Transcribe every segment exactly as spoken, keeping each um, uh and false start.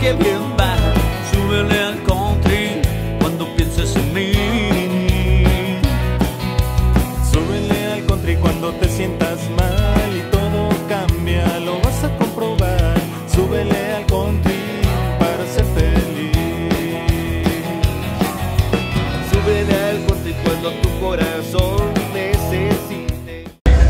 que bien va. Súbele al country cuando pienses en mí. Súbele al country cuando te sientas mal y todo cambia, lo vas a comprobar. Súbele al country para ser feliz. Súbele al country cuando tu corazón necesite.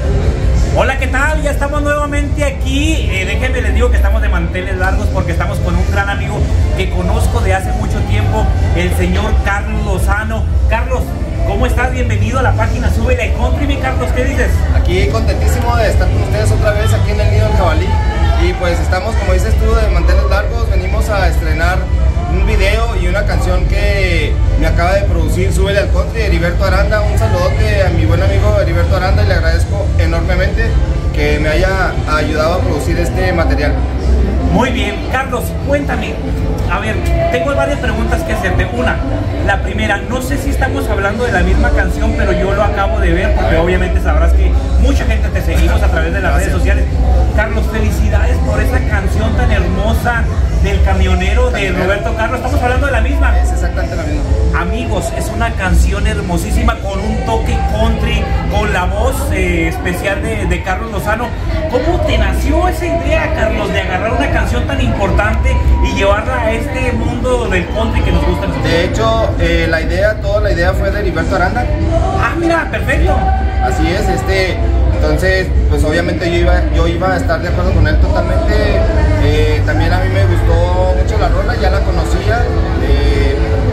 Hola, ¿qué tal? Ya estamos nuevamente aquí. Eh, déjenme les digo que estamos de manteles largos porque estamos con un gran amigo que conozco de hace mucho tiempo, el señor Carlos Lozano. Carlos, ¿cómo estás? Bienvenido a la página Súbele al Country, mi Carlos, ¿qué dices? Aquí contentísimo de estar con ustedes otra vez aquí en el Nido del Jabalí. Y pues estamos, como dices tú, de manteles largos. Venimos a estrenar un video y una canción que me acaba de producir Súbele al Country, Heriberto Aranda. Un saludote a mi buen amigo Heriberto Aranda y le agradezco enormemente que me haya ayudado a producir este material. Muy bien, Carlos, cuéntame. A ver, tengo varias preguntas que hacerte. Una, la primera, no sé si estamos hablando de la misma canción, pero yo lo acabo de ver porque obviamente sabrás que mucha gente te seguimos a través de las redes sociales. Carlos, felicidades por esa canción tan hermosa del camionero de Roberto Carlos. Estamos hablando de la misma. Es exactamente la misma. Amigos, es una canción hermosísima con un toque country, con la voz eh, especial de, de Carlos Lozano. ¿Cómo te nació esa idea, Carlos, de agarrar una canción tan importante y llevarla a este mundo del country que nos gusta? De hecho, eh, la idea, toda la idea fue de Heriberto Aranda. Ah, mira, perfecto. Así es, este, entonces, pues obviamente yo iba, yo iba a estar de acuerdo con él totalmente. Eh, también a mí me gustó mucho la rola, ya la conocía. Eh,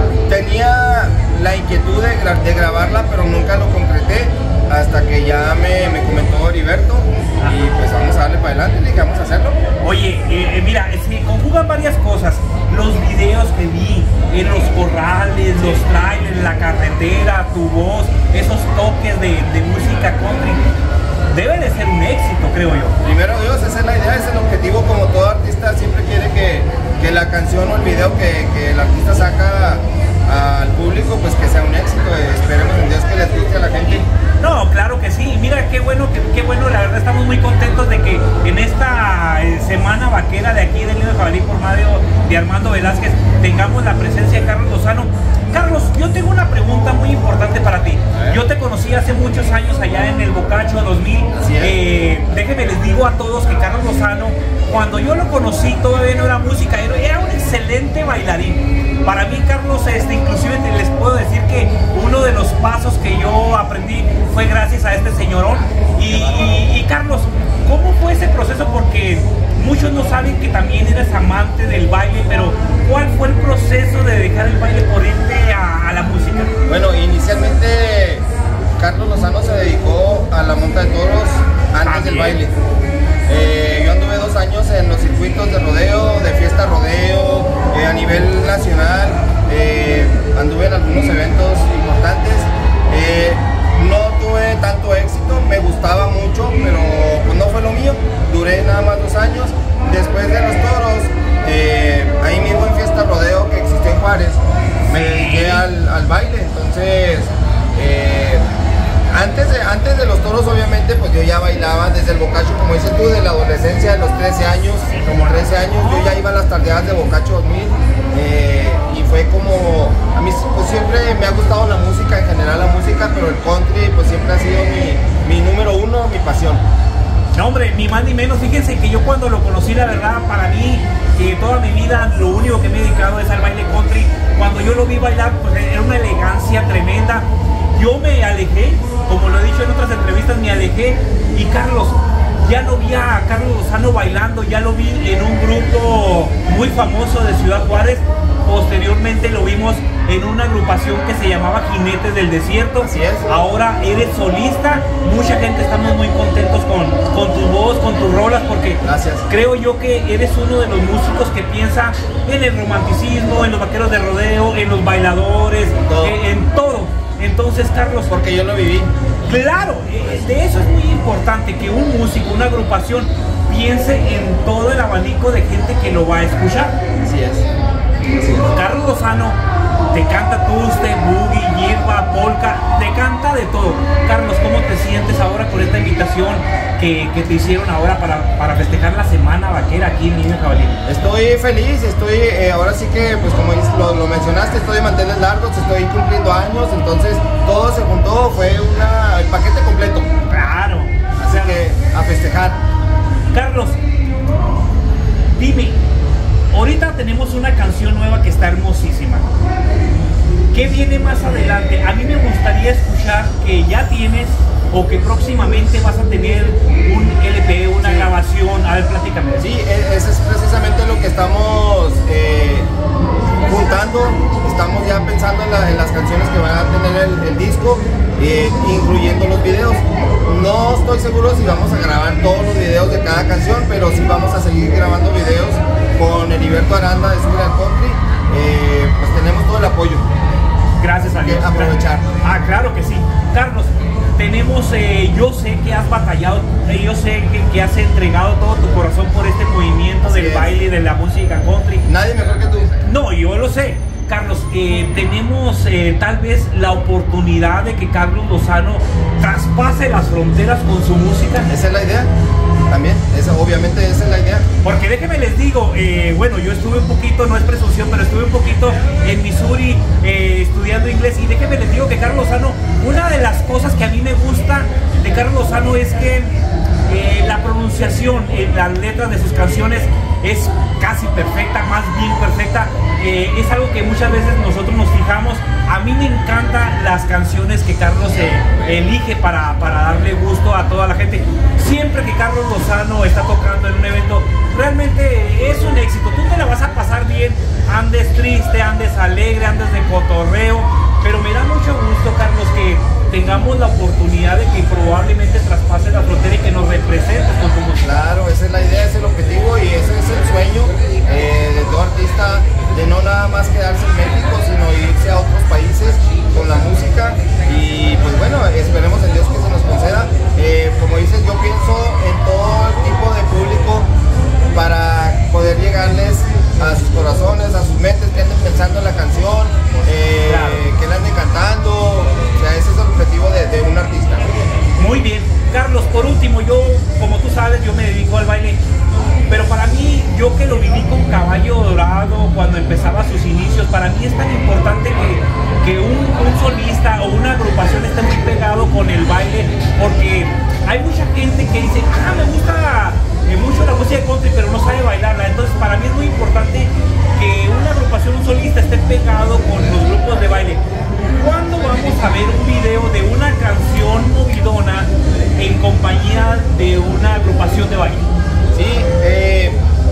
tenía la inquietud de, gra de grabarla, pero nunca lo concreté hasta que ya me, me comentó Heriberto. Y pues vamos a darle para adelante, le dije, vamos a hacerlo. Oye, eh, mira, se conjugan varias cosas. Los videos que vi en los corrales, los trailers, la carretera, tu voz, esos toques de, de música country, debe de ser un éxito, creo yo. Primero Dios, esa es la idea, ese es el objetivo. Como todo artista siempre quiere que, que la canción o el video que, que el artista saca al público, pues que sea un éxito. Esperemos en Dios que les guste a la gente. No, claro que sí. Mira, qué bueno, qué, qué bueno. La verdad estamos muy contentos de que en esta eh, semana vaquera de aquí del Nido de Jabalí por medio de Armando Velázquez tengamos la presencia de Carlos Lozano. Carlos, yo tengo una pregunta muy importante para ti. Yo te conocí hace muchos años allá en el Bocacho dos mil. Eh, déjenme les digo a todos que Carlos Lozano, cuando yo lo conocí todavía no era música, era un excelente bailarín. Para mí, Carlos, este, inclusive te les puedo decir que uno de los pasos que yo aprendí fue gracias a este señorón. Y, y, y Carlos, ¿cómo fue ese proceso? Porque muchos no saben que también eres amante del baile, pero ¿cuál fue el proceso de dejar el baile por irte a, a la música? Bueno, inicialmente Carlos Lozano se dedicó a la monta de toros antes ah, del baile. Eh, yo anduve dos años en los circuitos de rodeo, de fiesta rodeo, eh, a nivel nacional, eh, anduve en algunos eventos importantes. Eh, no tuve tanto éxito, me gustaba mucho, pero pues no fue lo mío. Duré nada más dos años. Después de los toros, eh, ahí mismo en fiesta rodeo que existió en Juárez, me dediqué al, al baile. Entonces, eh, Antes de, antes de los toros, obviamente, pues yo ya bailaba desde el Bocacho, como dices tú, de la adolescencia, de los trece años, como trece años, yo ya iba a las tardeadas de Bocacho dos mil, eh, y fue como, a mí pues siempre me ha gustado la música, en general la música, pero el country pues siempre ha sido mi, mi número uno, mi pasión. No, hombre, ni más ni menos. Fíjense que yo cuando lo conocí, la verdad, para mí, que toda mi vida lo único que me he dedicado es al baile country. Cuando yo lo vi bailar, pues era una elegancia tremenda. Yo me alejé, como lo he dicho en otras entrevistas, me alejé. Y Carlos, ya no vi a Carlos Lozano bailando, ya lo vi en un grupo muy famoso de Ciudad Juárez. Posteriormente lo vimos en una agrupación que se llamaba Jinetes del Desierto. Así es. Ahora eres solista. Mucha gente estamos muy contentos con, con tu voz, con tus rolas, porque gracias. Creo yo que eres uno de los músicos que piensa en el romanticismo, en los vaqueros de rodeo, en los bailadores, todo. En, en todo. Entonces, Carlos, porque yo lo viví. Claro, de eso es muy importante, que un músico, una agrupación piense en todo el abanico de gente que lo va a escuchar. Así es. Carlos Lozano te canta tuste, boogie, hierba, polka, te canta de todo. Carlos, ¿cómo te sientes ahora con esta invitación que, que te hicieron ahora para, para festejar la Semana Vaquera aquí en Niño Jabalí? Estoy feliz, estoy, eh, ahora sí que, pues como lo, lo mencionaste, estoy de manteles largos, estoy cumpliendo años, entonces todo se juntó, fue una, el paquete completo. Claro. Así claro. que a festejar. Carlos, dime, ahorita tenemos una canción nueva que está hermosísima. ¿Qué viene más adelante? A mí me gustaría escuchar que ya tienes o que próximamente vas a tener un L P, una sí. grabación. A ver, platícame. Sí, ese es precisamente lo que estamos eh, juntando. Estamos ya pensando en, la, en las canciones que van a tener el, el disco, eh, incluyendo los videos. No estoy seguro si vamos a grabar todos los videos de cada canción, pero sí vamos a seguir grabando videos con Heriberto Aranda de Sube al Country. Eh, pues tenemos todo el apoyo. Gracias a Dios. Aprovechar. Ah, claro que sí. Carlos, tenemos, eh, yo sé que has batallado, eh, yo sé que, que has entregado todo tu corazón por este movimiento Así del es. baile, de la música country. Nadie mejor que tú. No, yo lo sé. Carlos, eh, tenemos eh, tal vez la oportunidad de que Carlos Lozano traspase las fronteras con su música. Esa es la idea. También, esa, obviamente esa es la idea. Porque déjenme les digo, eh, bueno, yo estuve un poquito, no es presunción, pero estuve un poquito en Missouri eh, estudiando inglés, y déjenme les digo que Carlos Lozano, una de las cosas que a mí me gusta de Carlos Lozano es que eh, la pronunciación en las letras de sus canciones es casi perfecta, más bien perfecta. Eh, es algo que muchas veces nosotros nos fijamos. A mí me encantan las canciones que Carlos eh, elige para, para darle gusto a toda la gente. Siempre que Carlos Lozano está tocando en un evento, realmente es un éxito. Tú te la vas a pasar bien, andes triste, andes alegre, andes de cotorreo, pero me da mucho gusto, Carlos, que tengamos la oportunidad de que probablemente traspase la frontera y que nos representes con tu música. Claro, esa es la idea, ese es el objetivo y ese es el sueño eh, de todo artista, de no nada más quedarse en México, sino irse a otros países con la música. Y pues bueno, esperemos en Dios que se nos conceda. Eh, como dices, yo pienso en todo tipo de público para poder llegarles a sus corazones, a sus mentes, que anden pensando en la canción, eh, claro. que la anden cantando. O sea, ese es el objetivo de, de un artista. Muy bien. Carlos, por último, yo, como tú sabes, yo me dedico al baile, pero para mí, yo que lo viví con Caballo Dorado cuando empezaba sus inicios, para mí es tan importante que, que un, un solista o una agrupación esté muy pegado con el baile, porque hay mucha gente que dice, ah, me gusta eh, mucho la música country, pero no sabe bailarla. Entonces, para mí es muy importante que una agrupación, un solista esté pegado con los grupos de baile. ¿Cuándo vamos a ver un video de una canción movidona en compañía de una agrupación de baile? Sí, eh,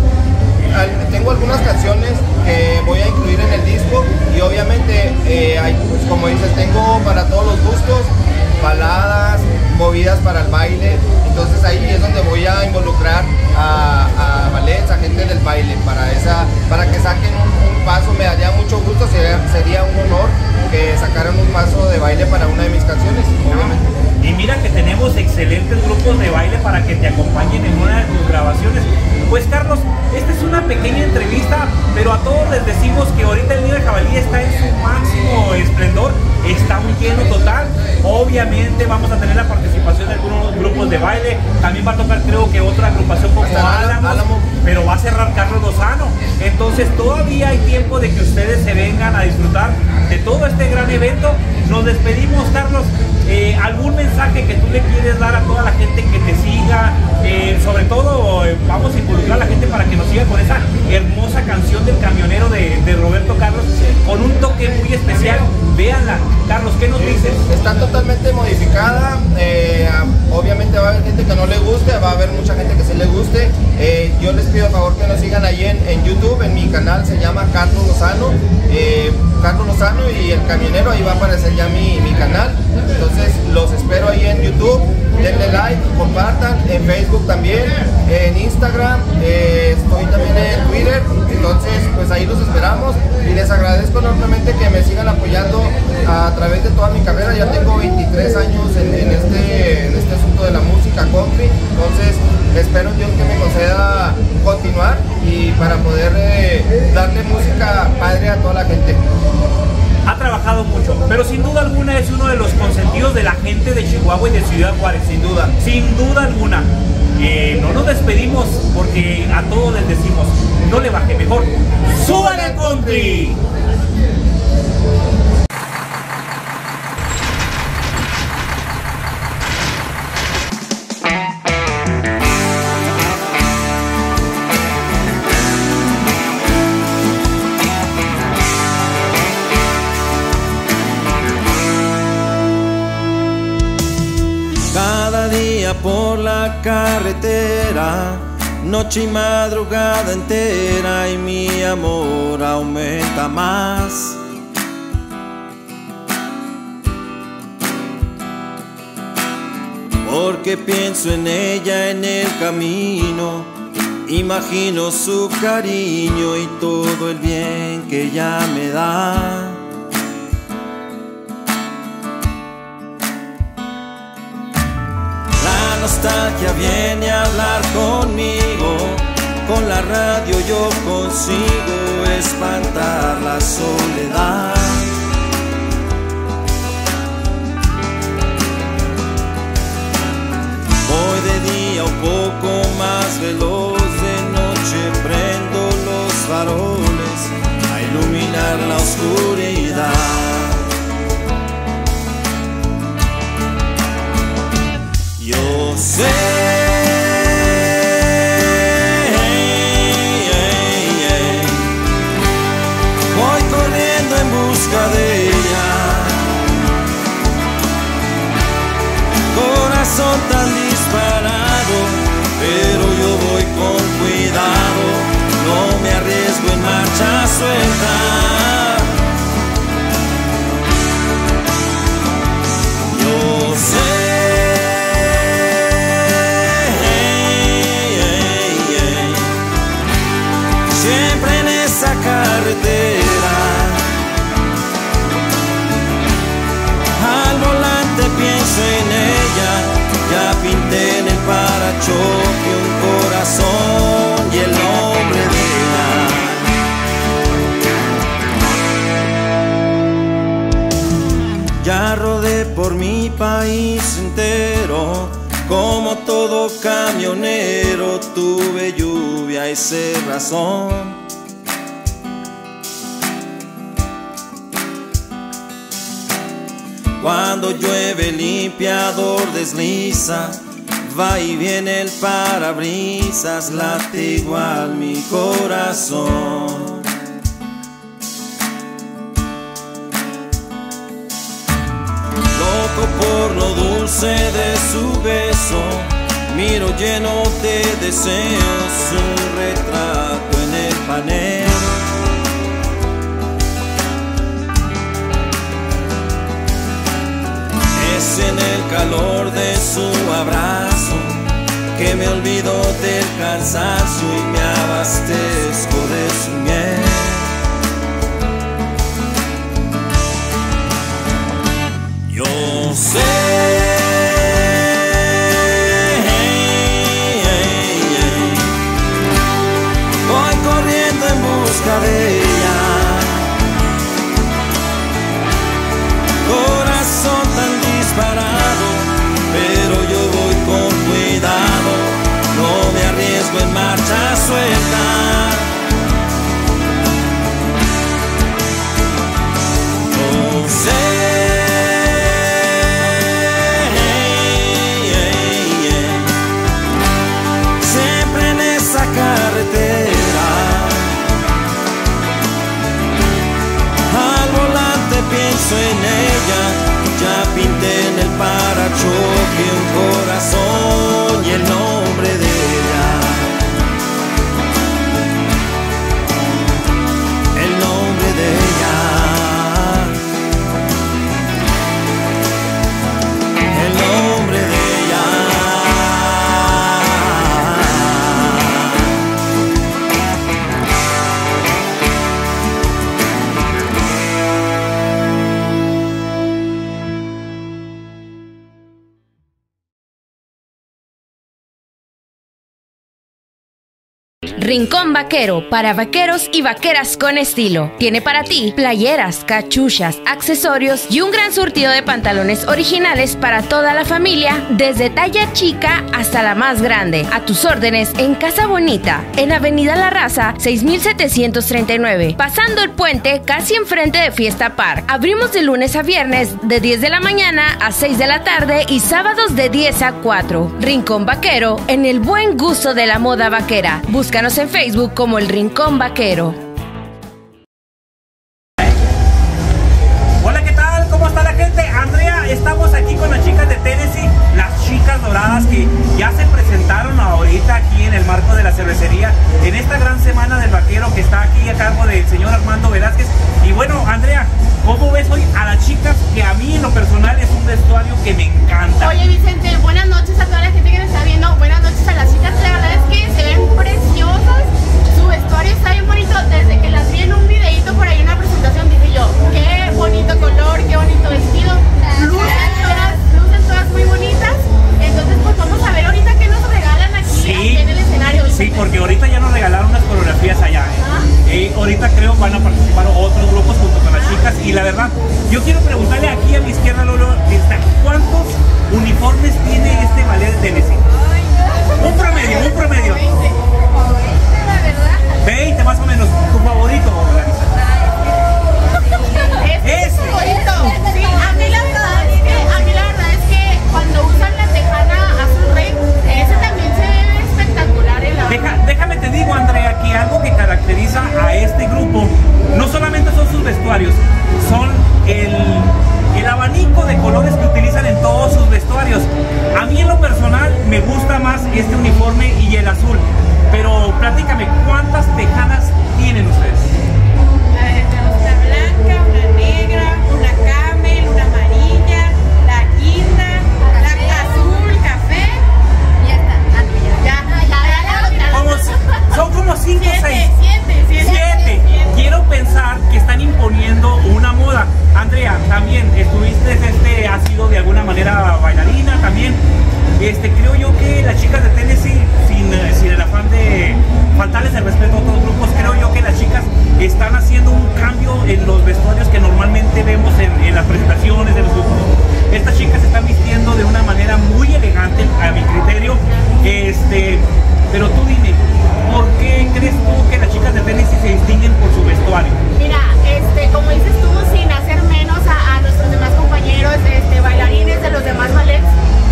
tengo algunas canciones que voy a incluir en el disco y obviamente, eh, hay, como dices, tengo para todos los gustos, baladas, movidas para el baile. Entonces ahí es donde voy a involucrar a, a ballets, a gente del baile, para, esa, para que saquen un, un paso. Me daría mucho gusto, sería, sería un honor que sacaran un paso de baile para una de mis canciones, obviamente. Y mira que tenemos excelentes grupos de baile para que te acompañen en una de tus grabaciones. Pues Carlos, esta es una pequeña entrevista, pero a todos les decimos que ahorita el Nido de Jabalí está en su máximo esplendor, está un lleno total. Obviamente vamos a tener la participación de algunos grupos de baile, también va a tocar creo que otra agrupación como Álamo, Álamo, pero va a cerrar Carlos Lozano. Entonces todavía hay tiempo de que ustedes se vengan a disfrutar de todo este gran evento. Nos despedimos, Carlos. Eh, ¿Algún mensaje que tú le quieres dar a toda la gente que te siga? Eh, sobre todo, eh, vamos a involucrar a la gente para que nos siga con esa hermosa canción del camionero de, de Roberto Carlos, con un toque muy especial. Véanla. Carlos, ¿qué nos dices? Está totalmente modificada. Eh, obviamente va a haber gente que no le guste, va a haber mucha gente que sí le guste. Eh, yo les pido a favor que nos sigan ahí en, en YouTube, en mi canal, se llama Carlos Lozano. Eh, Carlos Lozano y el camionero, ahí va a aparecer ya mi, mi canal. Entonces los espero ahí en YouTube, denle like, compartan, en Facebook también, en Instagram, eh, estoy también en Twitter. Entonces Entonces, pues ahí los esperamos y les agradezco enormemente que me sigan apoyando a través de toda mi carrera. Ya tengo veintitrés años en, en, este, en este asunto de la música country, entonces espero en Dios que me conceda continuar y para poder eh, darle música padre a toda la gente. Ha trabajado mucho, pero sin duda alguna es uno de los consentidos de la gente de Chihuahua y de Ciudad Juárez. Sin duda. Sin duda alguna. Eh, no nos despedimos porque a todos les decimos, no le baje, mejor ¡súbale al country! Cada día por la carretera, noche y madrugada entera, y mi amor aumenta más. Porque pienso en ella en el camino, imagino su cariño y todo el bien que ella me da. La nostalgia viene a hablar conmigo, con la radio yo consigo espantar la soledad. Voy de día un poco más veloz, de noche prendo los faroles a iluminar la oscuridad. Yo sé, voy corriendo en busca de ella, corazón tan disparado, pero yo voy con cuidado, no me arriesgo en marcha suelta. Yo sé, siempre en esa carretera, al volante pienso en ella, ya pinté en el parachoque un corazón y el nombre de ella. Ya rodé por mi país entero, como todo camionero, tuve lluvia y cerrazón. Cuando llueve el limpiador desliza, va y viene el parabrisas, late igual mi corazón. Loco por lo dulce de su beso, miro lleno de deseos un retrato en el panel. Es en el calor de su abrazo que me olvido del cansancio y me abastezco de su miel. Yo sé, voy corriendo en busca de ella, corazón tan disparado, pero yo voy con cuidado, no me arriesgo en marcha suelta. Yo sé, siempre en esa carretera, al volante pienso en ella, ya pinté en el parachoque un corazón y el nombre de ella. Rincón Vaquero, para vaqueros y vaqueras con estilo. Tiene para ti playeras, cachuchas, accesorios y un gran surtido de pantalones originales para toda la familia, desde talla chica hasta la más grande. A tus órdenes en Casa Bonita, en Avenida La Raza, seis mil setecientos treinta y nueve, pasando el puente casi enfrente de Fiesta Park. Abrimos de lunes a viernes de diez de la mañana a seis de la tarde y sábados de diez a cuatro. Rincón Vaquero, en el buen gusto de la moda vaquera. Búscanos en Facebook como El Rincón Vaquero. Hola, ¿qué tal? ¿Cómo está la gente? Andrea, estamos aquí con las chicas de Tennessee, las chicas doradas que ya se presentaron ahorita aquí en el marco de la cervecería, en esta gran semana del vaquero que está aquí a cargo del señor Armando Velázquez. Y bueno, Andrea, ¿cómo ves hoy a las chicas? Que a mí en lo personal es un vestuario que me encanta. Oye, Vicente, buenas noches a toda la gente que nos está viendo, buenas noches a las chicas, la verdad es que se ven preciosas, su vestuario está bien bonito, desde que las vi en un videito por ahí en una presentación dije yo, qué bonito color, qué bonito vestido, lucen todas, lucen todas muy bonitas, entonces pues vamos a ver ahorita qué nos regalan aquí, Sí, aquí en el escenario. Vicente. sí, porque ahorita ya nos regalaron unas coreografías allá, ¿eh? Ah. Eh, ahorita creo van a participar otros grupos junto con las chicas y la verdad, yo quiero preguntarle aquí a mi izquierda, Lolo, ¿cuántos uniformes tiene este ballet de Tennessee? Un promedio, un promedio. veinte más o menos. ¿Tu favorito, Larisa? Este es favorito. Sí, a mí la verdad es que, a mí la verdad es que cuando usan la tejana azul rey, ese también se ve espectacular en la Deja, déjame te digo, Andrea, que algo que caracteriza a este grupo no solamente son sus vestuarios, son el, el abanico de colores que utilizan en todos sus vestuarios. A mí en lo personal me gusta más este uniforme y el azul, pero platícame, ¿cuántas tejanas tienen ustedes? Tenemos una blanca, una negra, una camel, una amarilla, la guinda, la azul, café. Ya está, ya, ya, ya, ya, Como, son como cinco o seis. siete, siete, Siete. Quiero pensar que están imponiendo una moda. Andrea, también estuviste, este, has sido de alguna manera bailarina también. Este, creo yo que las chicas de Tennessee, sin, sin el afán de faltarles el respeto a otros grupos, creo yo que las chicas están haciendo un cambio en los vestuarios que normalmente vemos en, en las presentaciones de los grupos. Estas chicas se están vistiendo de una manera muy elegante, a mi criterio. Este, pero tú dime, ¿por qué crees tú que las chicas de Tennessee se distinguen por su vestuario? Mira, este, como dices tú, sin hacer menos a, a nuestros demás compañeros, este, bailarines de los demás ballets,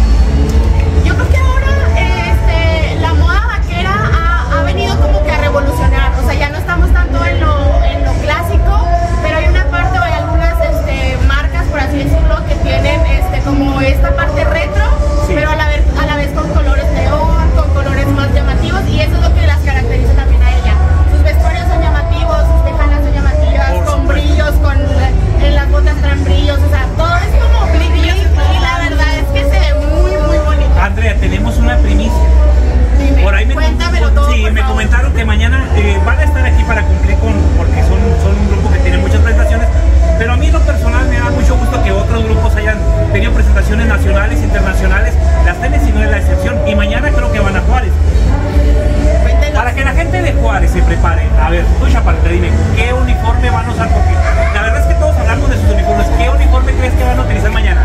yo creo que ahora este, la moda vaquera ha, ha venido como que a revolucionar, o sea, ya no estamos tanto en lo, en lo clásico, pero hay una parte o hay algunas este, marcas, por así decirlo, que tienen este, como esta parte retro, Sí. pero a la, vez, a la vez con colores neón, con colores más llamativos, y eso es lo que las caracteriza también a ella. Sus vestuarios son llamativos, sus tejanas son llamativas, Por con supuesto. brillos, con en las botas traen brillos, o sea, todo es como bling bling, y la verdad es que se ve muy muy bonito. Andrea, tenemos una primicia. Dime, Por ahí me, cuéntamelo todo, sí, por me favor. comentaron que mañana eh, van a estar aquí para cumplir con, porque son, son un grupo que tiene muchas presentaciones, pero a mí en lo personal me da mucho gusto que otros grupos hayan tenido presentaciones nacionales, internacionales. Las Tennessee no es la excepción y mañana creo que van a Juárez. Cuéntenos. Para que la gente de Juárez se prepare, a ver, tú Chaparrita, dime, ¿qué uniforme van a usar? Porque la verdad es que todos hablamos de sus uniformes. ¿Qué uniforme crees que van a utilizar mañana?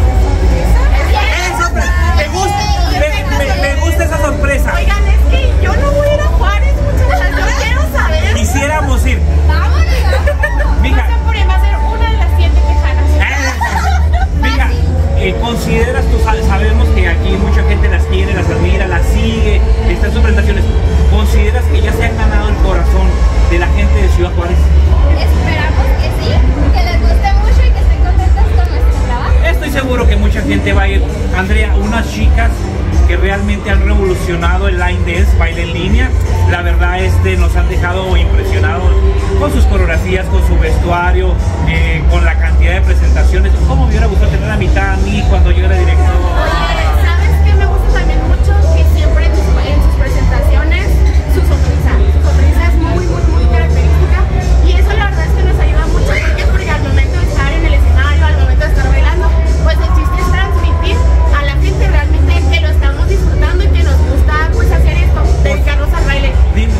Eso, me gusta, me, me- me gusta esa sorpresa. Oigan, es que yo no voy a ir a Juárez, muchachas, yo quiero saber. Quisiéramos ir. Vámonos. Mija. No sé por ahí, va a ser una de las siete tejanas. Mira, eh, consideras, tú sabes, sabemos que aquí mucha gente las quiere, las admira, las sigue, están en sus presentaciones. ¿Consideras que ya se han ganado el corazón de la gente de Ciudad Juárez? Esperamos que sí, que les guste mucho y que estén contentos con nuestro trabajo. Estoy seguro que mucha gente va a ir. Andrea, unas chicas que realmente han revolucionado el line dance, baile en línea. La verdad, este, nos han dejado impresionados con sus coreografías, con su vestuario, eh, con la cantidad de presentaciones. ¿Cómo me hubiera gustado tener la mitad a mí cuando yo era director? Oye, ¿sabes qué me gusta también mucho? Que siempre en sus, en sus presentaciones, su sonrisa. Su sonrisa es muy, muy, muy característica. Y eso la verdad es que nos ayuda mucho. ¿Por qué? Porque al momento de estar en el escenario, al momento de estar bailando, pues el chiste es transmitir a la gente realmente que lo estamos disfrutando y que nos gusta pues hacer esto, dedicarnos al baile. Dime,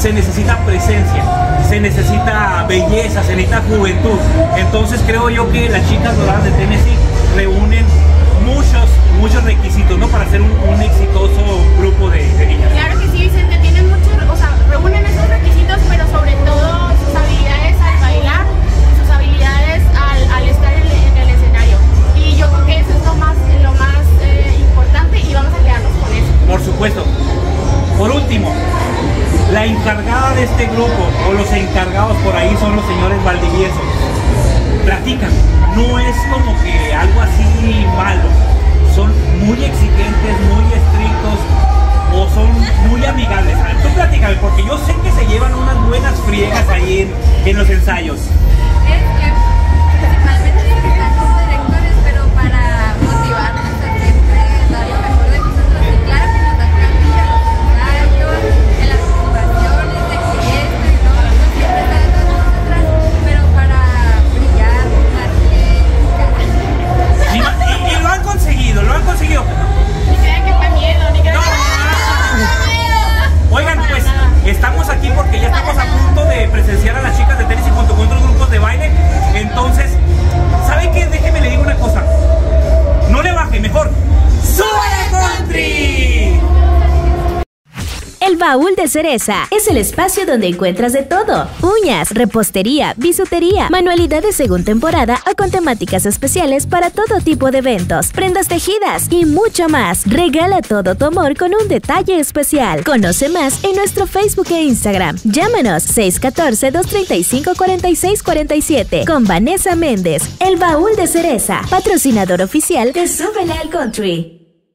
se necesita presencia, se necesita belleza, se necesita juventud. Entonces creo yo que las chicas doradas de Tennessee reúnen muchos, muchos requisitos, ¿no? Para ser un, un exitoso grupo de, de niñas. Claro que sí, Vicente, tienen muchos, o sea, reúnen esos requisitos, pero sobre todo sus habilidades al bailar, sus habilidades al, al estar en, en el escenario. Y yo creo que eso es lo más, lo más eh, importante y vamos a quedarnos con eso. Por supuesto. Por último, la encargada de este grupo, o los encargados por ahí, son los señores Valdivieso. Platican, no es como que algo así malo, son muy exigentes, muy estrictos, o son muy amigables. Tú platícame, porque yo sé que se llevan unas buenas friegas ahí en, en los ensayos. Es que principalmente están como directores, pero para motivarnos a siempre dar lo mejor de nosotros. Y claro que nos dan carrilla en los ensayos, en las motivaciones de que esto y lo otro siempre está detrás de nosotras, pero para brillar más que nunca. Y, y, y lo han conseguido, lo han conseguido. Ni crean que fue miedo, ni crean No. que Oigan, pues estamos aquí porque ya estamos a punto de presenciar a las chicas de Tennessee junto con otros grupos de baile. Entonces, ¿saben qué? Déjenme le digo una cosa. No le baje, mejor ¡súbele, country! El Baúl de Cereza es el espacio donde encuentras de todo: uñas, repostería, bisutería, manualidades según temporada o con temáticas especiales para todo tipo de eventos, prendas tejidas y mucho más. Regala todo tu amor con un detalle especial. Conoce más en nuestro Facebook e Instagram. Llámanos seis uno cuatro, dos tres cinco, cuatro seis cuatro siete con Vanessa Méndez. El Baúl de Cereza, patrocinador oficial de Súbele al Country.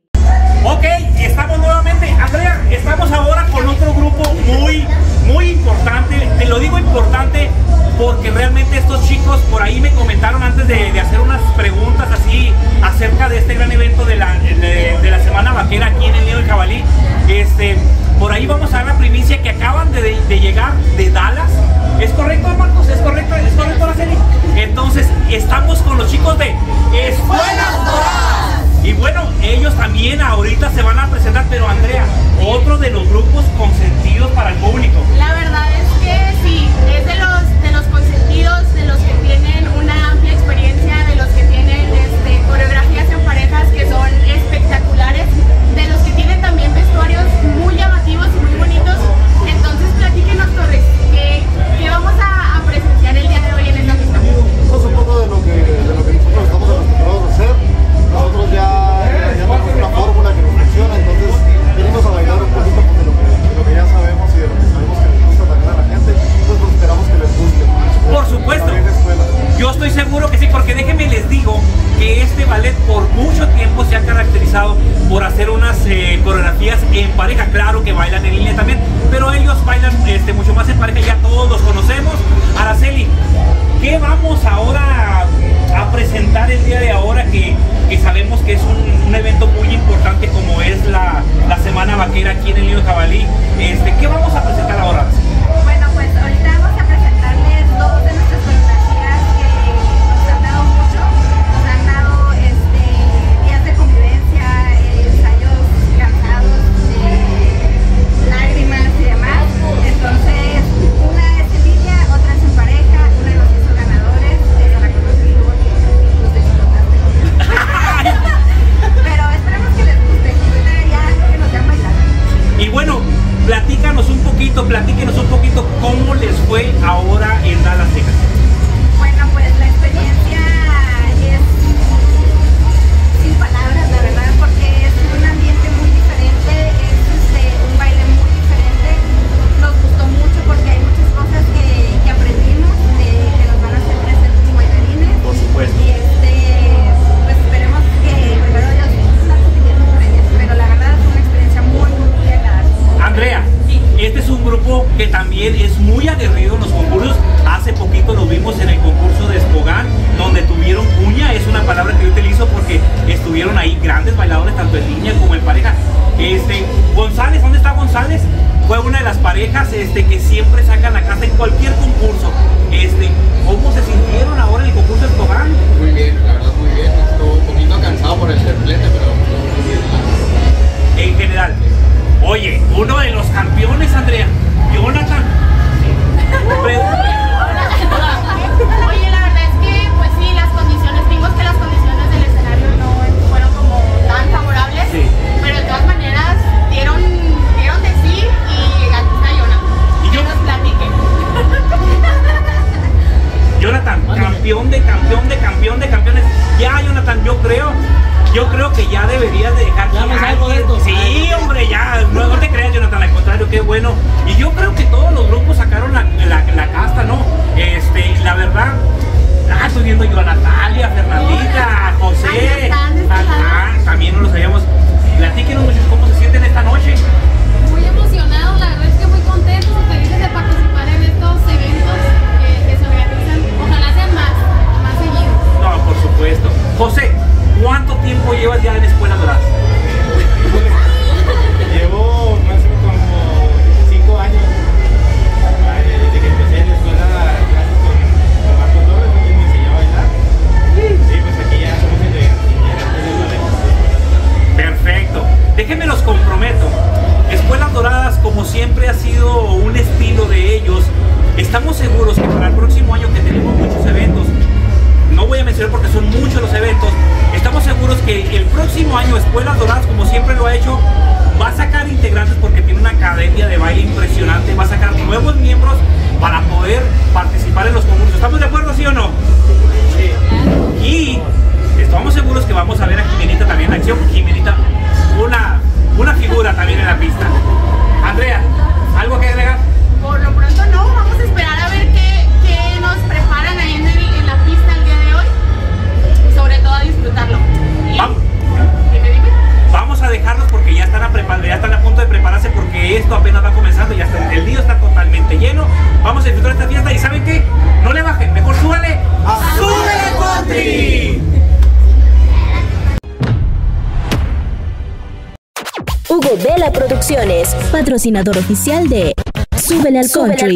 Ok, estamos nuevamente, Andrea, estamos ahora con otro grupo muy, muy importante. Te lo digo importante porque realmente estos chicos por ahí me comentaron antes de, de hacer unas preguntas así acerca de este gran evento de la, de, de la Semana Vaquera aquí en el Nido del Jabalí. Este, por ahí vamos a dar la primicia que acaban de, de, de llegar de Dallas. ¿Es correcto, Marcos? ¿Es correcto? ¿Es correcto, Araceli? Entonces, estamos con los chicos de Escuelas Doradas. Y bueno, ellos también ahorita se van a presentar, pero Andrea, otro de los grupos consentidos para el público. La verdad es que sí, es de los, de los consentidos, de los que tienen una amplia experiencia, de los que tienen este, coreografías en parejas que son espectaculares, de los que tienen también vestuarios muy llamativos y muy bonitos. Entonces platíquenos, Torres, ¿qué, qué vamos a, a presenciar el día de hoy en esta fiesta? Pues un poco de lo que, de lo que nosotros estamos acostumbrados a hacer. Nosotros ya, ya tenemos una fórmula que nos funciona, entonces venimos a bailar un poquito pues, de, lo que, de lo que ya sabemos y de lo que sabemos que les gusta también a la gente, entonces pues, esperamos que les guste. Por supuesto, yo estoy seguro que sí, porque déjenme les digo que este ballet por mucho tiempo se ha caracterizado por hacer unas eh, coreografías en pareja. Claro que bailan en línea también, pero ellos bailan este, mucho más en pareja, ya todos los conocemos. Araceli, ¿qué vamos ahora a, a presentar el día de ahora que, que sabemos que es un, un evento muy importante como es la, la Semana Vaquera aquí en el Nido de Jabalí? Este, ¿qué vamos a presentar ahora? Bueno, pues ahorita vamos a presentarles dos de nuestras coreografías que nos han dado mucho. Nos han dado este, días de convivencia, eh, ensayos cansados, eh, lágrimas y demás. Entonces, una es en línea, otra es en pareja, una nos hizo ganadores, esa la conoces tú porque los disfrutaste con él. Pero esperemos que les guste, ya que nos vean bailar. Y bueno, platícanos un poquito, platíquenos un poquito cómo les fue ahora en Dallas, Texas. Bueno, pues la experiencia es sin palabras, la verdad, porque es un ambiente muy diferente, es este, un baile muy diferente. Nos gustó mucho porque hay muchas cosas que, que aprendimos, eh, que nos van a hacer crecer como bailarines. Por supuesto. Y este, pues esperemos que, primero Dios, están compitiendo por ellas, pero la verdad es una experiencia muy, muy, muy agradable. Andrea, este es un grupo que también es muy aguerrido en los concursos. Hace poquito los vimos en el concurso de Espogán, donde tuvieron cuña, es una palabra que yo utilizo porque estuvieron ahí grandes bailadores, tanto en línea como en pareja. Este, González, ¿dónde está González? Fue una de las parejas este, que siempre sacan la casa en cualquier concurso. Este, ¿cómo se sintieron ahora en el concurso de Espogán? Muy bien, la verdad muy bien. Estuvo un poquito cansado por el templete, pero muy bien. En general. Oye, uno de los campeones, Andrea, Jonathan poder participar en los concursos. ¿Estamos de acuerdo, sí o no? Sí. Y estamos seguros que vamos a ver a Jimenita también en acción. Jimenita, una, una figura también en la pista. Andrea, ¿algo que agregar? Por lo pronto no, vamos a esperar a ver qué, qué nos preparan ahí en, el, en la pista el día de hoy. Y sobre todo a disfrutarlo. Y, vamos. Dime, dime. Vamos a dejarlos porque ya están, a ya están a punto de prepararse porque esto apenas va comenzando y hasta el día está totalmente lleno. Vamos a disfrutar esta fiesta y ¿saben qué? No le bajen, mejor súbale. ¡Súbele, country! Hugo Vela Producciones, patrocinador oficial de Súbele al Country.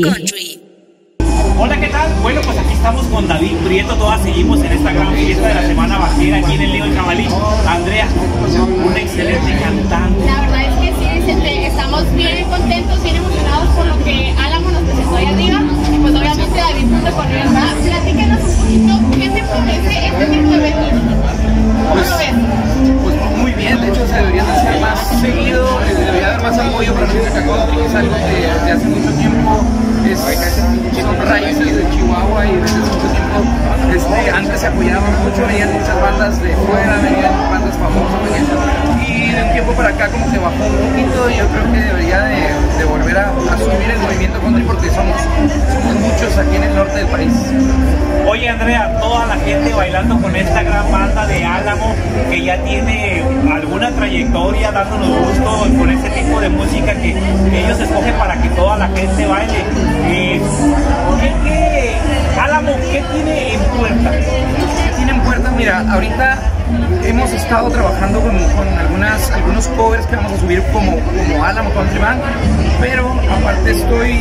Hola, ¿qué tal? Bueno, pues aquí estamos con David Prieto, todas seguimos en esta gran fiesta de la Semana Vaquera aquí en el Lío del Jabalí. Andrea, una excelente cantante. La verdad es que sí, Vicente, estamos bien contentos, bien emocionados por lo que Álamo nos presentó ahí arriba. Y pues obviamente David junto con él, ¿verdad? Platícanos un poquito, ¿qué te parece este tipo de eventos? ¿Cómo lo ves? Pues muy bien, de hecho se debería de hacer más seguido, eh, debería haber más apoyo para la música country, que es algo que desde hace mucho tiempo es, son raíces de Chihuahua y desde hace mucho tiempo este, antes se apoyaban mucho, venían muchas bandas de fuera, venían bandas famosas, venían, y de un tiempo para acá como que bajó un poquito y yo creo que debería de, de volver a, a subir el movimiento country porque somos, somos muchos aquí en el norte del país. Oye, Andrea, toda la gente bailando con esta gran banda de Álamo que ya tiene alguna trayectoria dándonos gusto con este tipo de música que, que ellos escogen para que toda la gente baile. Eh, ¿qué, qué, Álamo, ¿qué tiene en puerta? ¿Qué tiene en puerta? Mira, ahorita hemos estado trabajando con, con algunas, algunos covers que vamos a subir como, como Álamo Country Band, pero aparte estoy,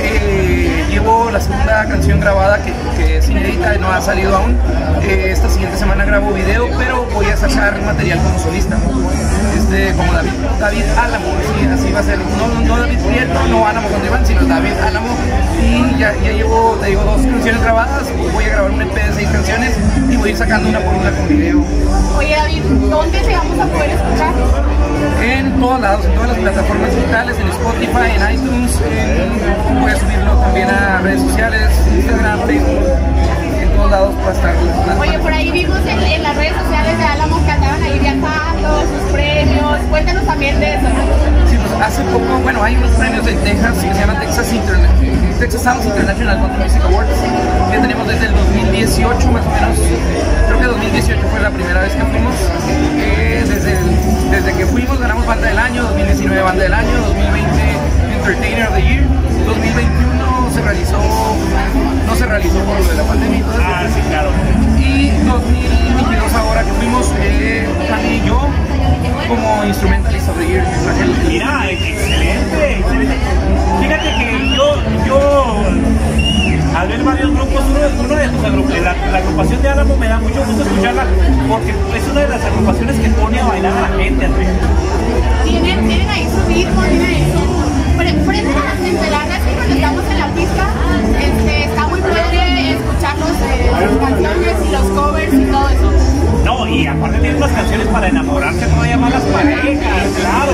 eh, llevo la segunda canción grabada que, que es inédita y no ha salido aún. Eh, esta siguiente semana grabo video, pero voy a sacar material como solista, este, como David, David Álamo, así, así va a ser, no, no David Prieto, no Álamo Country Band, sino David Álamo, y ya, ya llevo, te digo, dos canciones grabadas, voy a grabar un E P de seis canciones y voy a ir sacando una por una con video. Oye David, ¿dónde te vamos a poder escuchar? En todos lados, en todas las plataformas digitales, en Spotify, en iTunes, en, voy a subirlo también a redes sociales, Instagram, Facebook, en todos lados para estar. Oye, por ahí vimos en, en las redes sociales de Álamo que andaban ahí viajando, sus premios, cuéntanos también de eso. Sí, pues hace poco, bueno, hay unos premios de Texas que se llaman Texas Internet, Texas Sounds International Country Music Awards, que tenemos desde el dos mil dieciocho más o menos, creo que dos mil dieciocho fue la primera vez que fuimos, eh, desde, el, desde que fuimos ganamos Banda del Año, dos mil diecinueve Banda del Año, dos mil veinte Entertainer of the Year, dos mil veintiuno se realizó, no se realizó por lo de la pandemia y todo eso. Ah, sí, claro. Y dos mil veintidós ahora que fuimos, eh, Fanny y yo, como Instrumentalist of the Year. Mira, excelente, excelente. Fíjate que yo, yo al ver varios grupos, uno, uno de tus agrupaciones, la, la agrupación de Álamo me da mucho gusto escucharla porque es una de las agrupaciones que pone a bailar a la gente, Andrea. Tienen, tienen ahí su ritmo, tienen ahí su... Pre prenden a la gente, la verdad es que cuando estamos en la pista, este, está muy padre escucharlos, eh, sus canciones y los covers y todo eso. No, y aparte tienen unas canciones para enamorarse todavía más las parejas, claro.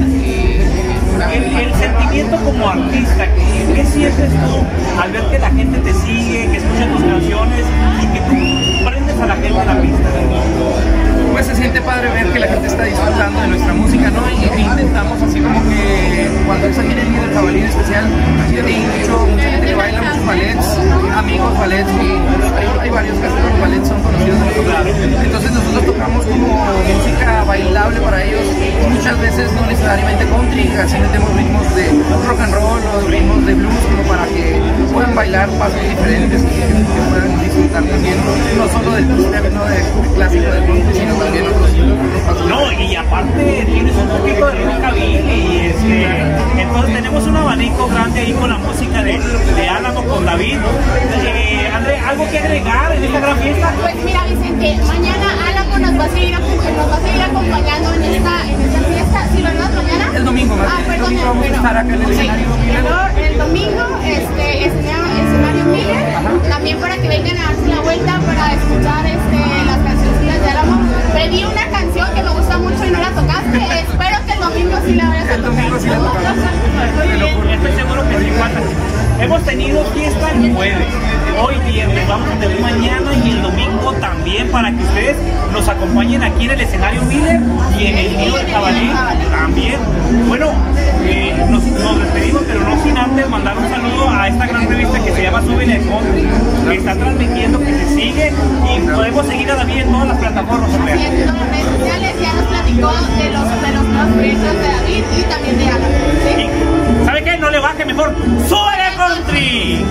El, el sentimiento como artista, ¿qué, ¿qué sientes tú al ver que la gente te sigue, que escucha tus canciones y que tú prendes a la gente en la pista? Pues se siente padre ver que la gente está disfrutando de nuestra música, ¿no? Y, y intentamos así como que cuando es aquí en el Lío del Jabalí en especial, hay mucho, mucha gente que baila muchos ballets, amigos ballets, hay, hay varios que hacen los ballets, son conocidos de nosotros. Entonces nosotros tocamos como música bailable para ellos, muchas veces no necesariamente country, así metemos ritmos de rock and roll o ritmos de blues como para que puedan bailar pasos diferentes y que, que puedan disfrutar también, no solo del step, no del clásico del country, sino también otros, otros pasos. No, y aparte tienes un poquito de rockabilly y este, entonces tenemos un abanico grande ahí con la música de, de Álamo con David. Eh, André, ¿algo que agregar en esta gran fiesta? Pues mira, Vicente, mañana Álamo nos va a seguir, nos va a seguir acompañando en esta, en esta fiesta. ¿Sí, verdad? ¿Mañana? El domingo, más ah, bien. perdón, El domingo vamos bueno, a estar acá en el escenario el, el domingo, este, escenario, escenario Miller, también para que vengan a darse la vuelta para escuchar este, las canciones de Álamo. Pedí una canción que me gusta mucho y no la tocaste. Espero que el domingo sí la vayas a tocar. El domingo sí la tocamos. Muy bien, estoy seguro que sí, ¿cuántas? hemos tenido fiesta el jueves, hoy viernes, vamos a tener mañana y el domingo también para que ustedes nos acompañen aquí en el escenario Miller y en el Nido del Jabalí también. Bueno, eh, nos, nos despedimos, pero no sin antes mandar un saludo a esta gran revista que se llama Súbele al Country, que está transmitiendo, que se sigue y podemos seguir a David en todas las plataformas. En las redes sociales ya nos platicó de los, de los nuevos proyectos de David y también de Alan. ¿Sí? ¿Sabe qué? No le baje, mejor ¡Súbele al Country!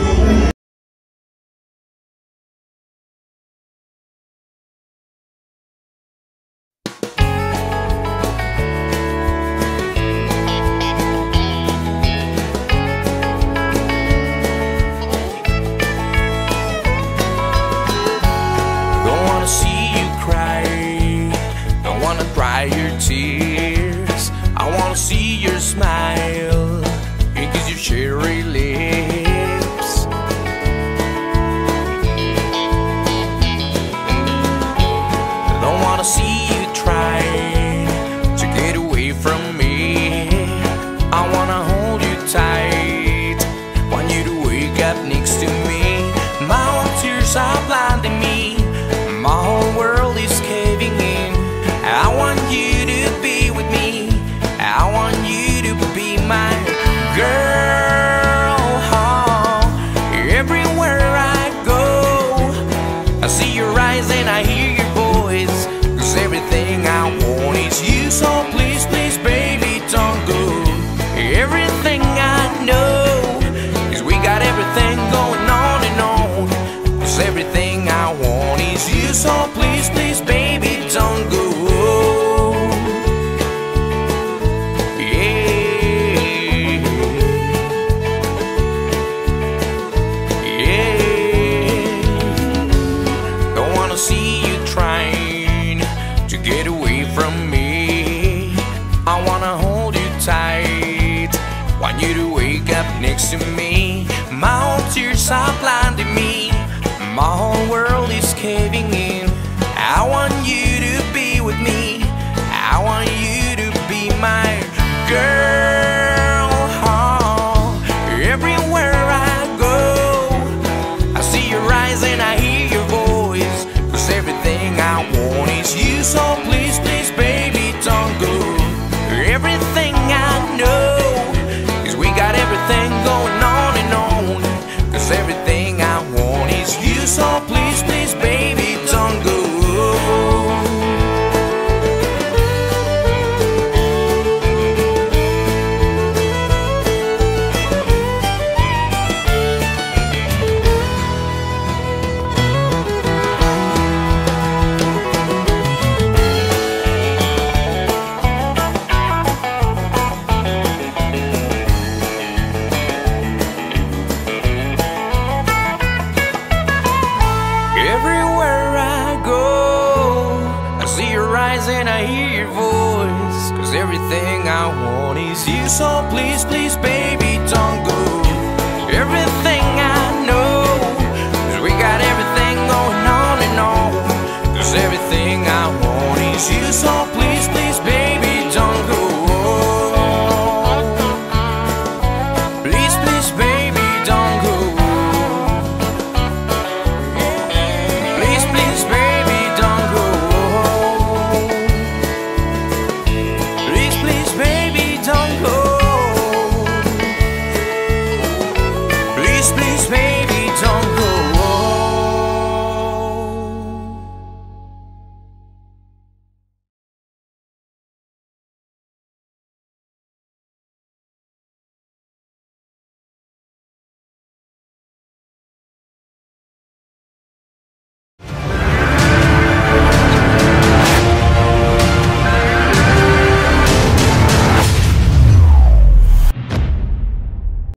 Cherry lips. Don't wanna see you try to get away from me. I wanna hold you tight, want you to wake up next to me. My own tears are blinding me, my whole world is caving in. I want you to be with me, I want you to be my girl. And I hear your voice, 'cause everything I want is you. So please, please, baby, don't go. Everything I know is we got everything going on and on, 'cause everything I want is you. So please, please, baby, don't go. You to wake up next to me. My own tears are blinding me, my whole world is caving in. I want you to be with me, I want you to be my girl. Oh, everywhere I go, I see your eyes and I hear your voice, 'cause everything I want is you. So please, please, baby, don't go. Everything I know, we got everything going on and on, 'cause everything I want is you. So please, please, baby, don't go. And I hear your voice, 'cause everything I want is you. So please, please, baby, don't